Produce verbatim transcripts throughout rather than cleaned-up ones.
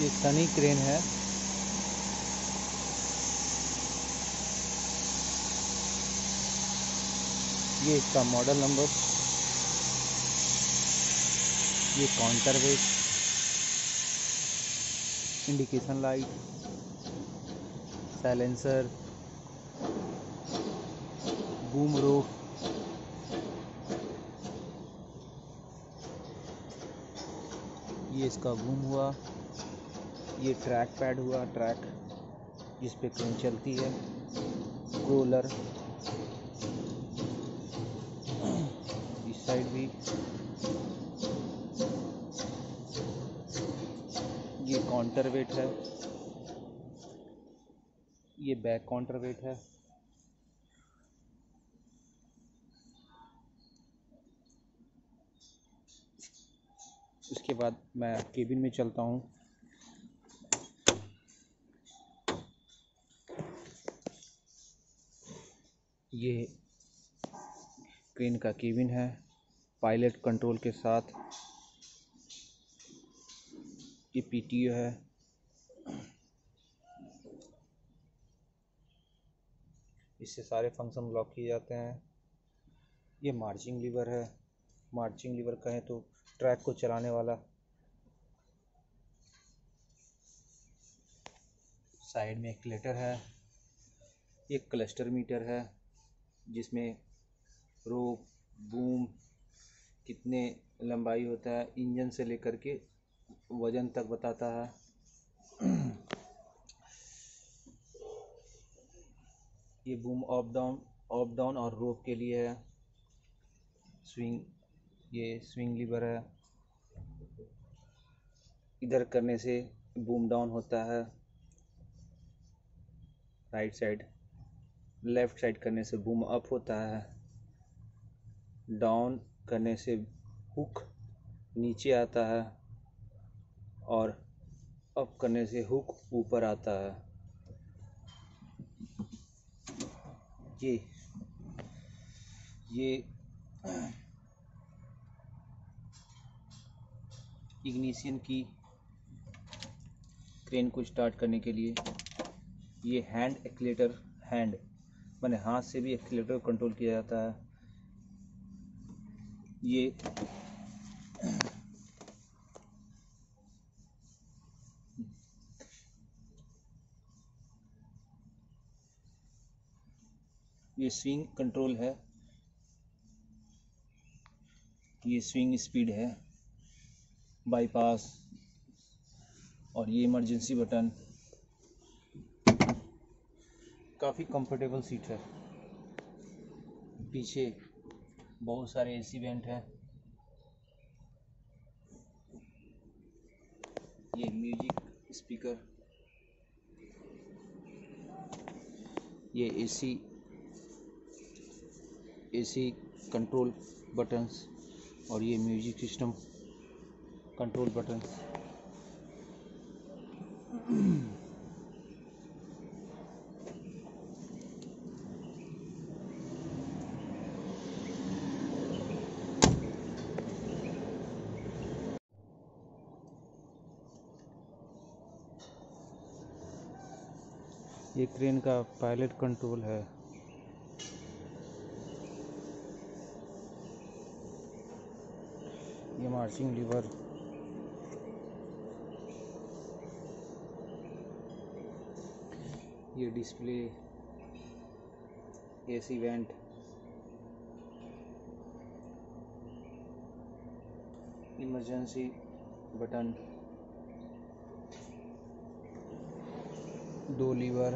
ये सनी क्रेन है। ये इसका मॉडल नंबर, ये counter weight, indication light, silencer, boom roof, ये इसका बूम हुआ, ये ट्रैक पैड हुआ, ट्रैक जिस पे क्रेन चलती है, रोलर, इस साइड भी, ये काउंटर वेट है, ये बैक काउंटर वेट है। उसके बाद मैं केबिन में चलता हूँ। ये क्रेन का केबिन है पायलट कंट्रोल के साथ। ये पीटीओ है, इससे सारे फंक्शन लॉक किए जाते हैं। ये मार्चिंग लीवर है, मार्चिंग लीवर कहें तो ट्रैक को चलाने वाला। साइड में एक्सीलरेटर है, ये क्लस्टर मीटर है जिसमें रोप, बूम, कितने लंबाई होता है, इंजन से लेकर के वजन तक बताता है। ये boom up down up down और रोप के लिए है। स्विंग, ये स्विंग लीवर है, इधर करने से बूम डाउन होता है, राइट साइड, लेफ्ट साइड करने से बूम अप होता है, डाउन करने से हुक नीचे आता है और अप करने से हुक ऊपर आता है। ये ये इग्निशन की, क्रेन को स्टार्ट करने के लिए। ये हैंड एक्सीलरेटर, हैंड माने हाथ से भी एक्सीलरेटर कंट्रोल किया जाता है। ये ये स्विंग कंट्रोल है, ये स्विंग स्पीड है, बाईपास, और ये इमरजेंसी बटन। काफ़ी कंफर्टेबल सीट है। पीछे बहुत सारे एसी वेंट हैं। ये म्यूजिक स्पीकर, ये एसी एसी कंट्रोल बटन्स, और ये म्यूजिक सिस्टम कंट्रोल बटन्स। ये क्रेन का पायलट कंट्रोल है। ये मार्चिंग लीवर, ये display, AC vent, emergency button, दो lever,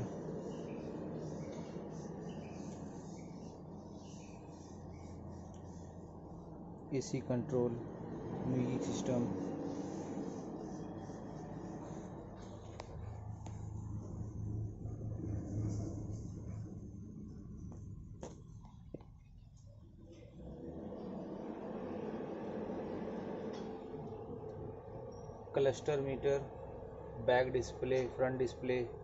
AC control, music system. Cluster meter, back display, front display,